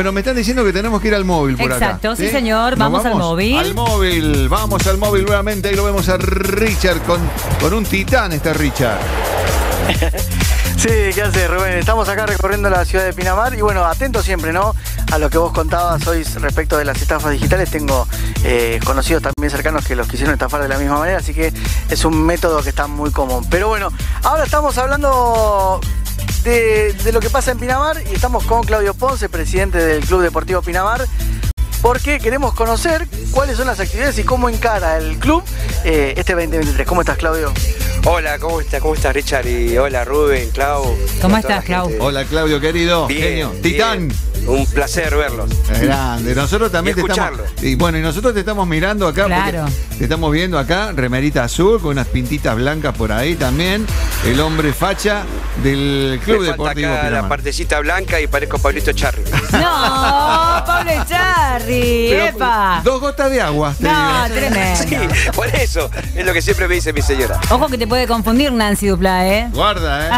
Bueno, me están diciendo que tenemos que ir al móvil por acá. Exacto, sí, señor. Vamos al móvil. Al móvil, vamos al móvil nuevamente. Ahí lo vemos a Richard con un titán, Richard. Sí, ¿qué haces, Rubén? Estamos acá recorriendo la ciudad de Pinamar y bueno, atentos siempre, ¿no? A lo que vos contabas hoy respecto de las estafas digitales. Tengo conocidos también cercanos que los quisieron estafar de la misma manera, así que es un método que está muy común. Pero bueno, ahora estamos hablando de lo que pasa en Pinamar y estamos con Claudio Ponce, presidente del Club Deportivo Pinamar, porque queremos conocer cuáles son las actividades y cómo encara el club este 2023. ¿Cómo estás, Claudio? Hola, ¿cómo estás, Richard? Y hola, Rubén, Clau. ¿Cómo estás, Clau? Hola, Claudio, querido. Bien, genio. bien. Titán. Un placer verlos. Grande. Nosotros también te estamos. Y bueno, y nosotros te estamos mirando acá. Claro. Te estamos viendo acá, remerita azul, con unas pintitas blancas por ahí también. El hombre facha del Club Deportivo Pinamar. La partecita blanca y parezco Pablito Charri. No, Pablo Charri, epa. 2 gotas de agua. No, tremendo. Sí, por eso. Es lo que siempre me dice mi señora. Ojo que te puede confundir Nancy Duplá, ¿eh? Guarda,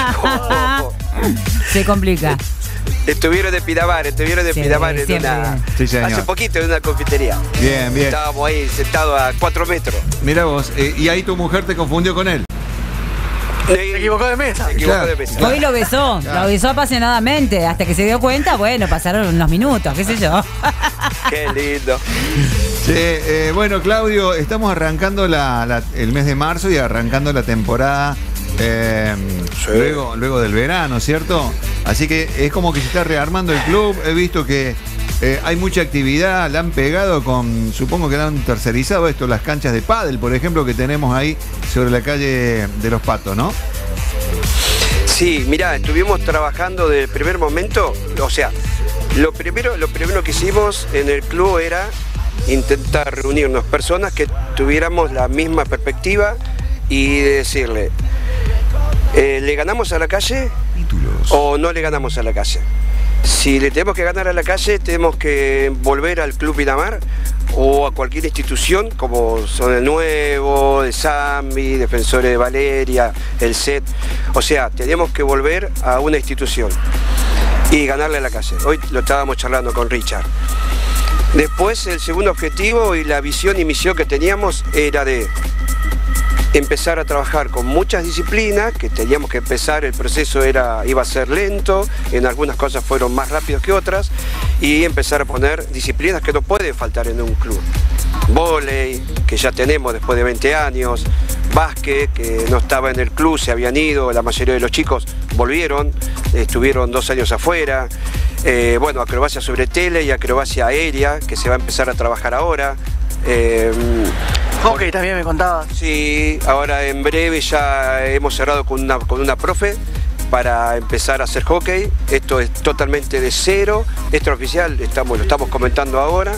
Se complica. Estuvieron de Pinamar en una... Sí, señor. Hace poquito en una confitería. Bien, bien. Estábamos ahí sentados a 4 metros. Mirá vos, y ahí tu mujer te confundió con él. Se equivocó de mesa. Hoy lo besó, lo besó apasionadamente, hasta que se dio cuenta, bueno, pasaron unos minutos, qué sé yo. Qué lindo. Sí, bueno, Claudio, estamos arrancando el mes de marzo y arrancando la temporada sí. luego del verano, ¿cierto? Así que es como que se está rearmando el club. He visto que hay mucha actividad, la han pegado supongo que la han tercerizado esto, las canchas de pádel, por ejemplo, que tenemos ahí sobre la calle de Los Patos, ¿no? Sí, mirá, estuvimos trabajando desde el primer momento, o sea, lo primero que hicimos en el club era intentar reunirnos personas que tuviéramos la misma perspectiva y decirle, ¿le ganamos a la calle o no le ganamos a la calle? Si le tenemos que ganar a la calle, tenemos que volver al Club Pinamar o a cualquier institución como son el Nuevo, el Zambi, Defensores de Valeria, el SET. O sea, tenemos que volver a una institución y ganarle a la calle. Hoy lo estábamos charlando con Richard. Después, el segundo objetivo y la visión y misión que teníamos era de empezar a trabajar con muchas disciplinas, que teníamos que empezar, el proceso iba a ser lento, en algunas cosas fueron más rápidos que otras, y empezar a poner disciplinas que no pueden faltar en un club. Vóley, que ya tenemos después de 20 años, básquet, que no estaba en el club, se habían ido, la mayoría de los chicos volvieron, estuvieron 2 años afuera, bueno, acrobacia sobre tele y acrobacia aérea, que se va a empezar a trabajar ahora. Hockey también me contabas. Sí, ahora en breve ya hemos cerrado con una profe para empezar a hacer hockey. Esto es totalmente de cero, extraoficial, lo estamos comentando ahora.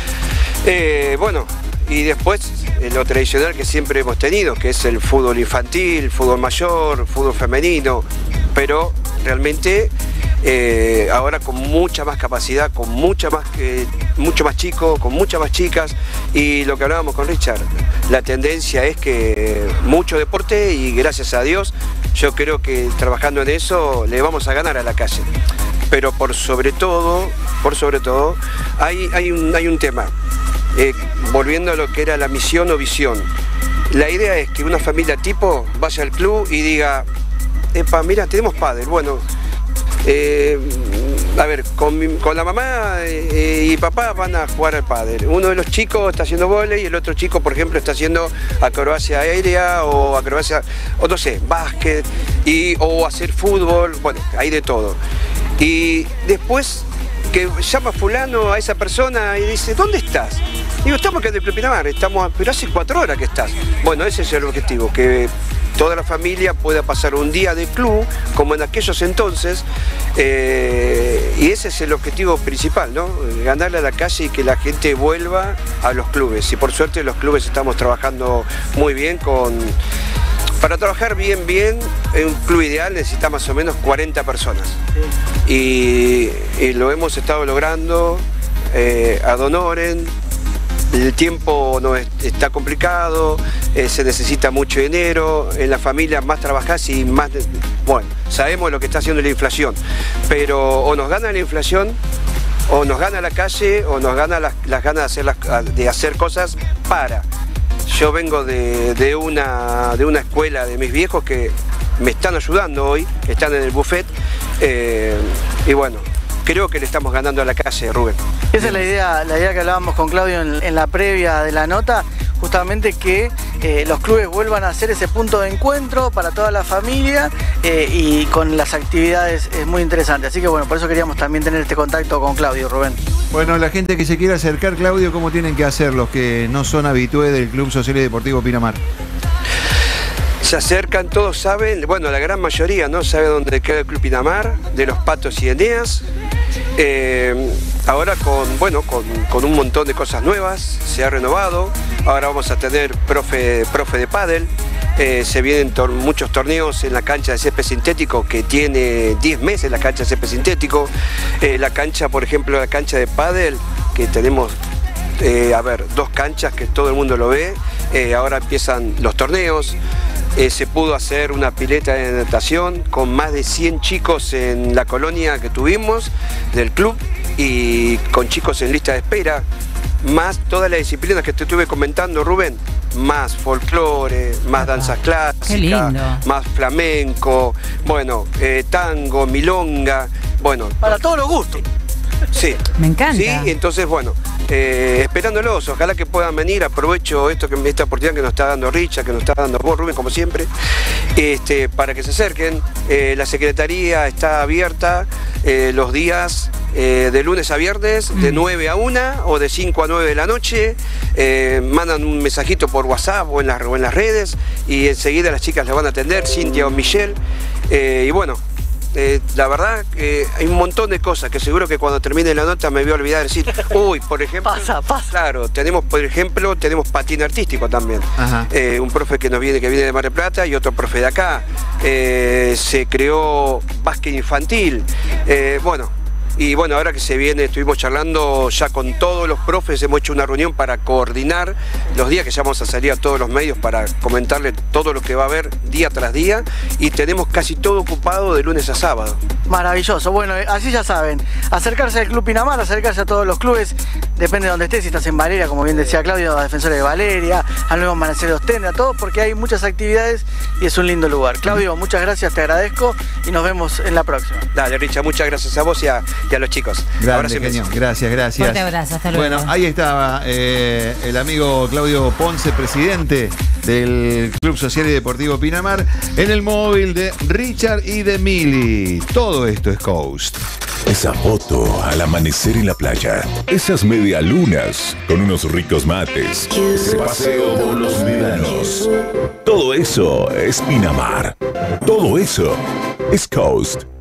Bueno, y después lo tradicional que siempre hemos tenido, que es el fútbol infantil, fútbol mayor, fútbol femenino, pero realmente ahora con mucha más capacidad, con mucho más chicos, con muchas más chicas, y lo que hablábamos con Richard, la tendencia es que mucho deporte y gracias a Dios yo creo que trabajando en eso le vamos a ganar a la calle. Pero por sobre todo hay un tema, volviendo a lo que era la misión o visión. La idea es que una familia tipo vaya al club y diga, epa, mira, tenemos pádel, bueno, a ver, con la mamá y papá van a jugar al pádel. Uno de los chicos está haciendo vóley y el otro chico, por ejemplo, está haciendo acrobacia aérea o acrobacia, o no sé, básquet, o hacer fútbol, bueno, hay de todo. Y después que llama fulano a esa persona y dice, ¿dónde estás? Digo, estamos acá en el Club Pinamar, pero hace 4 horas que estás. Bueno, ese es el objetivo, que toda la familia pueda pasar un día de club, como en aquellos entonces, y ese es el objetivo principal, ¿no? Ganarle a la calle y que la gente vuelva a los clubes. Y por suerte los clubes estamos trabajando muy bien Para trabajar bien, en un club ideal necesita más o menos 40 personas. Sí. Y lo hemos estado logrando ad honorem. El tiempo no está complicado, se necesita mucho dinero, en la familia más trabajás y más... Bueno, sabemos lo que está haciendo la inflación, pero o nos gana la inflación o nos gana la calle o nos gana las ganas de hacer cosas para. Yo vengo de una escuela de mis viejos que me están ayudando hoy, están en el buffet, y bueno, creo que le estamos ganando a la calle, Rubén. Esa es la idea que hablábamos con Claudio en la previa de la nota, justamente que los clubes vuelvan a ser ese punto de encuentro para toda la familia, y con las actividades es muy interesante. Así que bueno, por eso queríamos también tener este contacto con Claudio, Rubén. Bueno, la gente que se quiera acercar, Claudio, ¿cómo tienen que hacer los que no son habitués del Club Social y Deportivo Pinamar? Se acercan, todos saben, bueno, la gran mayoría no sabe dónde queda el Club Pinamar, de los Patos y Eneas. Ahora con un montón de cosas nuevas, se ha renovado. Ahora vamos a tener profe de pádel. Se vienen muchos torneos en la cancha de césped sintético, que tiene 10 meses la cancha de césped sintético. La cancha, por ejemplo, la cancha de pádel, que tenemos 2 canchas que todo el mundo lo ve. Ahora empiezan los torneos. Se pudo hacer una pileta de natación con más de 100 chicos en la colonia que tuvimos del club, y con chicos en lista de espera, más todas las disciplinas que te estuve comentando, Rubén, más folclore, más danzas clásicas, más flamenco, bueno, tango, milonga, bueno. Para todos los gustos. Sí. Me encanta. Sí, entonces bueno, esperándolos, ojalá que puedan venir. Aprovecho esta oportunidad que nos está dando Richa, que nos está dando vos, Rubén, como siempre, para que se acerquen. La secretaría está abierta los días de lunes a viernes, de 9 a 1 o de 5 a 9 de la noche. Mandan un mensajito por WhatsApp o en las redes, y enseguida las chicas les van a atender, Cintia o Michelle. Y bueno, la verdad que hay un montón de cosas que seguro que cuando termine la nota me voy a olvidar de decir. Uy, por ejemplo, pasa. Claro, tenemos patín artístico también. Un profe que viene de Mar del Plata y otro profe de acá. Se creó básquet infantil. Y bueno, ahora que se viene, estuvimos charlando ya con todos los profes, hemos hecho una reunión para coordinar los días, que ya vamos a salir a todos los medios para comentarle todo lo que va a haber día tras día, y tenemos casi todo ocupado de lunes a sábado. Maravilloso. Bueno, así ya saben, acercarse al Club Pinamar, acercarse a todos los clubes, depende de donde estés, si estás en Valeria, como bien decía Claudio, a Defensores de Valeria, al nuevo Amanecer de Ostende, a todos, porque hay muchas actividades y es un lindo lugar. Claudio, muchas gracias, te agradezco y nos vemos en la próxima. Dale, Richa, muchas gracias a vos y a los chicos. Grande, genio. Gracias. Fuerte abrazo, hasta luego. Bueno, ahí estaba el amigo Claudio Ponce, presidente del Club Social y Deportivo Pinamar, en el móvil de Richard y de Mili. Todo esto es Coast. Esa foto al amanecer en la playa, esas medialunas con unos ricos mates, ese paseo por los médanos. Todo eso es Pinamar. Todo eso es Coast.